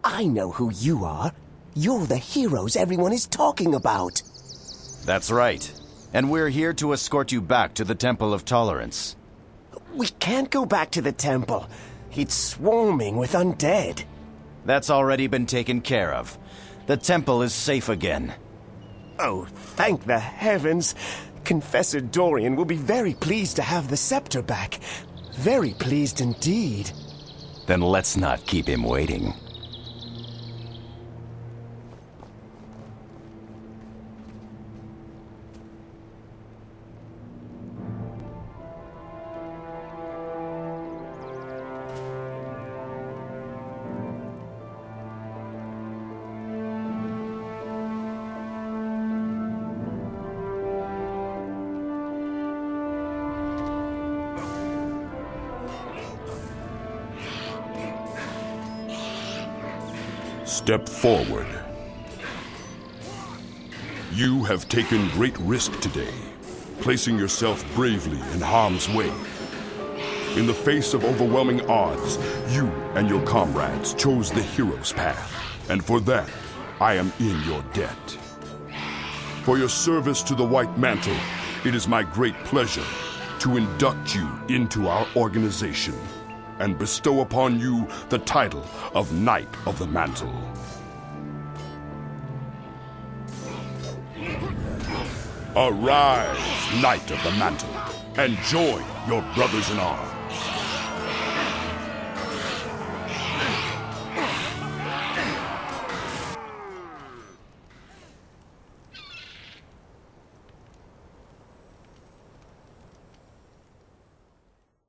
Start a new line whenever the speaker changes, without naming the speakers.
I know who you are. You're the heroes everyone is talking about.
That's right. And we're here to escort you back to the Temple of Tolerance.
We can't go back to the temple. It's swarming with undead.
That's already been taken care of. The temple is safe again.
Oh, thank the heavens. Confessor Dorian will be very pleased to have the scepter back. Very pleased indeed.
Then let's not keep him waiting.
Step forward. You have taken great risk today, placing yourself bravely in harm's way. In the face of overwhelming odds, you and your comrades chose the hero's path, and for that, I am in your debt. For your service to the White Mantle, it is my great pleasure to induct you into our organization and bestow upon you the title of Knight of the Mantle. Arise, Knight of the Mantle, and join your brothers in arms.